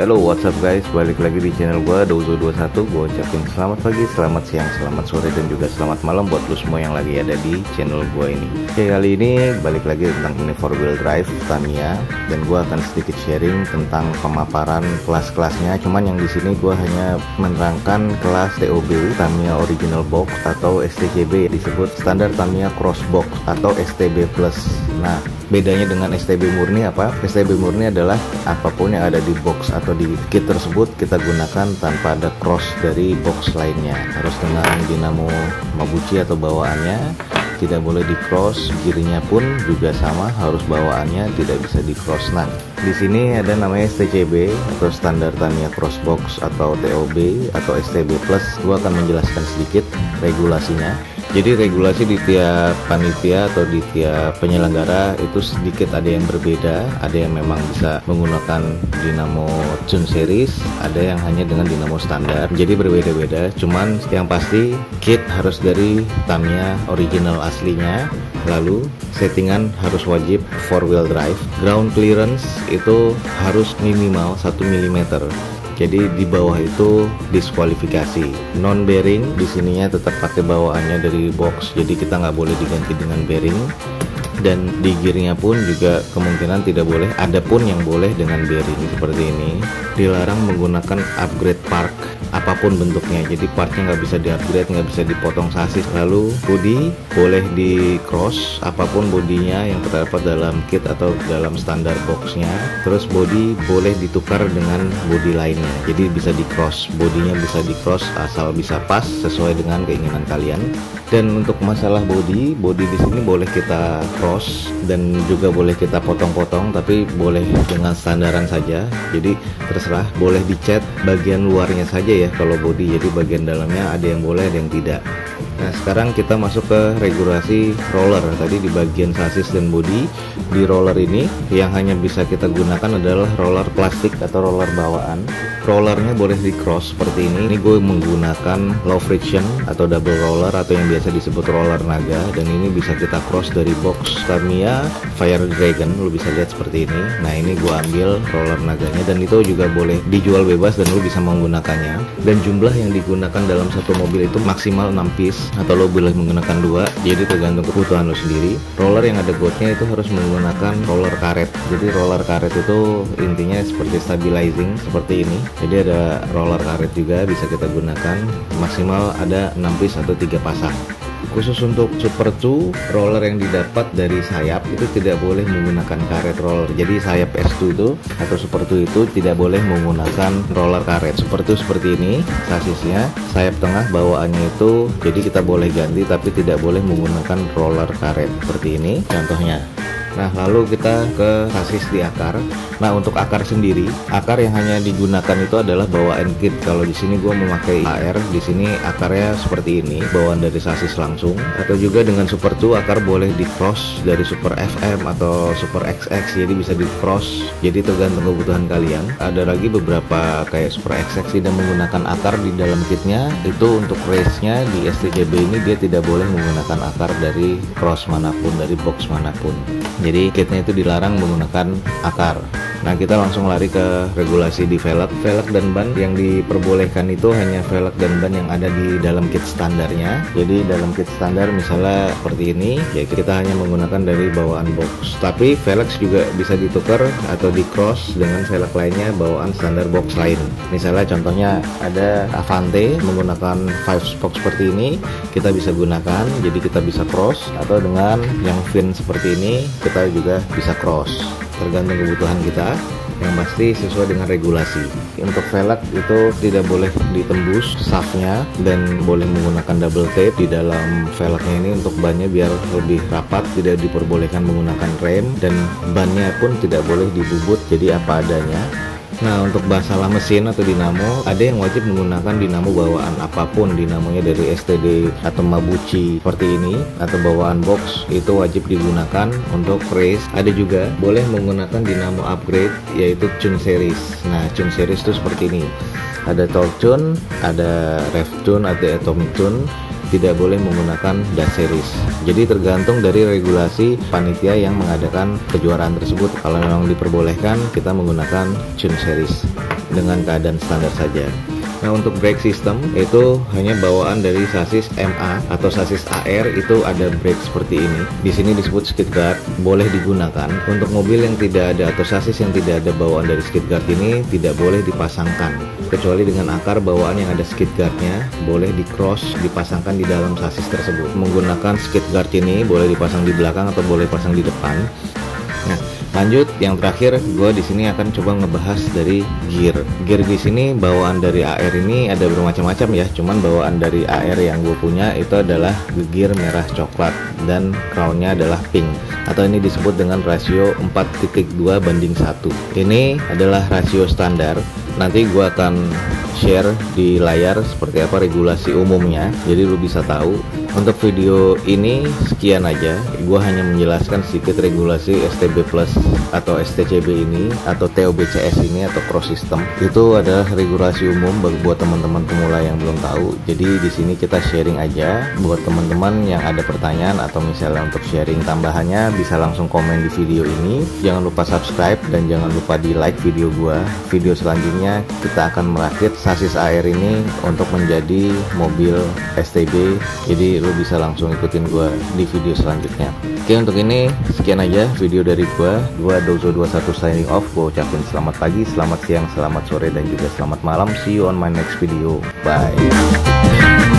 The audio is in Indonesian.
Halo, what's up guys, balik lagi di channel gua Dozo21. Gua ucapin selamat pagi, selamat siang, selamat sore, dan juga selamat malam buat lo semua yang lagi ada di channel gua ini. Oke, kali ini balik lagi tentang ini 4-wheel drive Tamiya, dan gua akan sedikit sharing tentang pemaparan kelas-kelasnya. Cuman yang di sini gua hanya menerangkan kelas TOB Tamiya Original Box atau STCB, disebut standar Tamiya Cross Box atau STB Plus. Nah, bedanya dengan STB murni apa? STB murni adalah apapun yang ada di box atau di kit tersebut kita gunakan tanpa ada cross dari box lainnya. Harus dengan dinamo Mabuchi atau bawaannya, tidak boleh di cross. Gearnya pun juga sama, harus bawaannya, tidak bisa di cross. Nah, di sini ada namanya STCB atau standar Tamiya Cross Box atau TOB atau STB Plus. Gua akan menjelaskan sedikit regulasinya. Jadi regulasi di tiap panitia atau di tiap penyelenggara itu sedikit ada yang berbeda. Ada yang memang bisa menggunakan dinamo Tune Series, ada yang hanya dengan dinamo standar. Jadi berbeda-beda. Cuman yang pasti kit harus dari Tamiya original aslinya. Lalu settingan harus wajib 4-wheel drive. Ground clearance itu harus minimal 1 mm. Jadi di bawah itu diskualifikasi. Non bearing di sininya tetap pakai bawaannya dari box. Jadi kita nggak boleh diganti dengan bearing. Dan di gearnya pun juga kemungkinan tidak boleh. Ada pun yang boleh dengan bearing seperti ini. Dilarang menggunakan upgrade part apapun bentuknya. Jadi partnya nggak bisa di-upgrade, nggak bisa dipotong sasis. Lalu body boleh di cross apapun bodinya yang terdapat dalam kit atau dalam standar boxnya. Terus body boleh ditukar dengan body lainnya. Jadi bisa di cross, bodinya bisa di cross asal bisa pas sesuai dengan keinginan kalian. Dan untuk masalah body di sini boleh kita cross dan juga boleh kita potong-potong, tapi boleh dengan standaran saja. Jadi terserah, boleh dicat bagian luarnya saja ya kalau body. Jadi bagian dalamnya ada yang boleh, ada yang tidak. Nah, sekarang kita masuk ke regulasi roller. Tadi di bagian sasis dan body, di roller ini yang hanya bisa kita gunakan adalah roller plastik atau roller bawaan. Rollernya boleh di cross seperti ini. Ini gue menggunakan low friction atau double roller atau yang biasa disebut roller naga, dan ini bisa kita cross dari box Tamiya Fire Dragon. Lo bisa lihat seperti ini. Nah, ini gue ambil roller naganya, dan itu juga boleh dijual bebas dan lo bisa menggunakannya. Dan jumlah yang digunakan dalam satu mobil itu maksimal 6 piece, atau lo boleh menggunakan 2, jadi tergantung kebutuhan lo sendiri. Roller yang ada godnya itu harus menggunakan roller karet. Jadi roller karet itu intinya seperti stabilizing seperti ini. Jadi ada roller karet juga bisa kita gunakan, maksimal ada 6 piece atau 3 pasang. Khusus untuk Super 2, roller yang didapat dari sayap itu tidak boleh menggunakan karet roller. Jadi sayap S2 itu atau Super 2 itu tidak boleh menggunakan roller karet. Super 2 seperti ini sasisnya, sayap tengah bawaannya itu, jadi kita boleh ganti tapi tidak boleh menggunakan roller karet seperti ini contohnya. Nah, lalu kita ke sasis di akar. Nah, untuk akar sendiri, akar yang hanya digunakan itu adalah bawaan kit. Kalau di sini gue memakai AR, di sini akarnya seperti ini, bawaan dari sasis langsung. Atau juga dengan Super 2 akar boleh di cross dari Super FM atau Super XX, jadi bisa di cross. Jadi tergantung kebutuhan kalian. Ada lagi beberapa kayak Super XX tidak menggunakan akar di dalam kitnya. Itu untuk race-nya di STCB ini dia tidak boleh menggunakan akar dari cross manapun, dari box manapun. Jadi kitnya itu dilarang menggunakan akar. Nah, kita langsung lari ke regulasi di velg dan ban. Yang diperbolehkan itu hanya velg dan ban yang ada di dalam kit standarnya. Jadi dalam kit standar misalnya seperti ini, ya kita hanya menggunakan dari bawaan box. Tapi velg juga bisa ditukar atau di cross dengan velg lainnya bawaan standar box lain. Misalnya contohnya ada Avante menggunakan 5 spoke seperti ini, kita bisa gunakan. Jadi kita bisa cross, atau dengan yang fin seperti ini kita juga bisa cross. Tergantung kebutuhan kita, yang pasti sesuai dengan regulasi. Untuk velg itu tidak boleh ditembus shaftnya, dan boleh menggunakan double tape di dalam velgnya ini. Untuk bannya biar lebih rapat, tidak diperbolehkan menggunakan rem, dan bannya pun tidak boleh dibubut, jadi apa adanya. Nah, untuk masalah mesin atau dinamo, ada yang wajib menggunakan dinamo bawaan apapun, dinamonya dari STD atau Mabuchi seperti ini, atau bawaan box itu wajib digunakan. Untuk race ada juga boleh menggunakan dinamo upgrade, yaitu Tune Series. Nah, Tune Series itu seperti ini, ada Torque Tune, ada Rev Tune, ada Atomic Tune. Tidak boleh menggunakan dash series. Jadi tergantung dari regulasi panitia yang mengadakan kejuaraan tersebut. Kalau memang diperbolehkan, kita menggunakan Tune Series. dengan keadaan standar saja. Nah, untuk brake system itu hanya bawaan dari sasis MA atau sasis AR, itu ada brake seperti ini. Di sini disebut skid guard, boleh digunakan. Untuk mobil yang tidak ada atau sasis yang tidak ada bawaan dari skid guard ini tidak boleh dipasangkan, kecuali dengan akar bawaan yang ada skid guardnya, boleh di cross dipasangkan di dalam sasis tersebut. Menggunakan skid guard ini boleh dipasang di belakang atau boleh pasang di depan. Nah, lanjut yang terakhir, gue di sini akan coba ngebahas dari gear. Gear di sini bawaan dari AR ini ada bermacam-macam ya. Cuman bawaan dari AR yang gue punya itu adalah gear merah coklat dan crownnya adalah pink, atau ini disebut dengan rasio 4.2:1. Ini adalah rasio standar. Nanti gue akan share di layar seperti apa regulasi umumnya, jadi lu bisa tahu. Untuk video ini sekian aja, gue hanya menjelaskan sedikit regulasi STB Plus atau STCB ini atau TOBCS ini atau cross system. Itu adalah regulasi umum buat teman-teman pemula yang belum tahu. Jadi di sini kita sharing aja. Buat teman-teman yang ada pertanyaan atau misalnya untuk sharing tambahannya, bisa langsung komen di video ini. Jangan lupa subscribe dan jangan lupa di like video gue. Video selanjutnya kita akan merakit sasis AR ini untuk menjadi mobil STB. Jadi lu bisa langsung ikutin gue di video selanjutnya. Oke, untuk ini sekian aja video dari gue Dozo21 signing off. Gue ucapin selamat pagi, selamat siang, selamat sore, dan juga selamat malam. See you on my next video. Bye.